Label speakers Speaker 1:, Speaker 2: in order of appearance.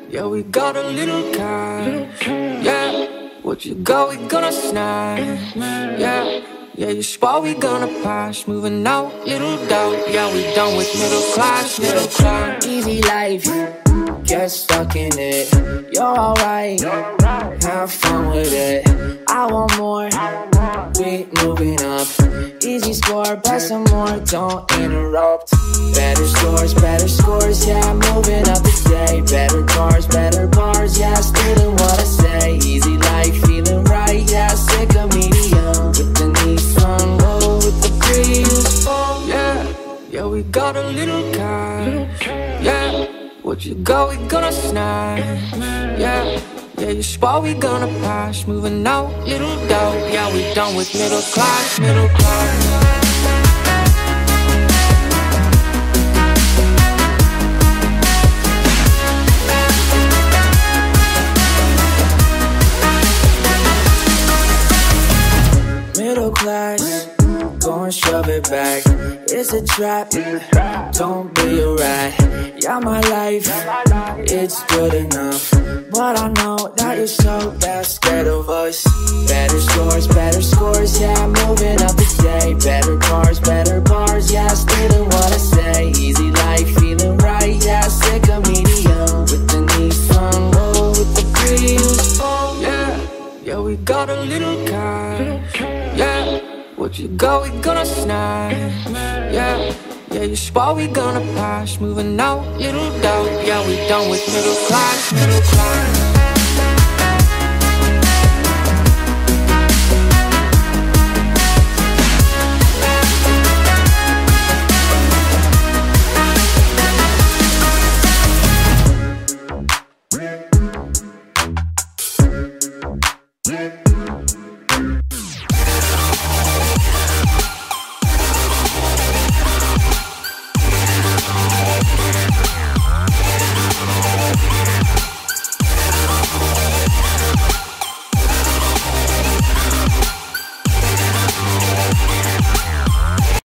Speaker 1: Yeah, we got a little cash. Yeah, what you got, we gonna snag. Yeah, yeah, you spot, we gonna pass. Moving out, little doubt. Yeah, we done with middle class, middle class.
Speaker 2: Easy life, get stuck in it. You're alright, have fun with it. I want more, we moving up. Easy score, but some more, don't interrupt. Better scores, yeah, moving up the day. Better cars, yeah, still doing what I say. Easy life, feeling right, yeah, sick of medium. With the Nissan Roll, with the Prius.
Speaker 1: Yeah, we got a little cash. Yeah, what you got, we gonna snag. Yeah, yeah, you spot, we gonna pass. Moving out, little doubt. Yeah, we done with middle class, middle class.
Speaker 2: Middle class, go and shove it back. It's a trap, don't be a rat. Yeah, my life, it's good enough. But I know that you're so bad, scared of us. Better scores, yeah, moving up the day. Better cars, yeah, still doing what I say. Easy life, feeling right, yeah, sick of medium. With the Nissan Roll, with the Prius.
Speaker 1: Yeah, we got a little cash. Yeah, what you got, we gonna snag. Yeah, yeah, you spot, we gonna pass. Moving out, little doubt. Yeah, we done with middle class, middle class.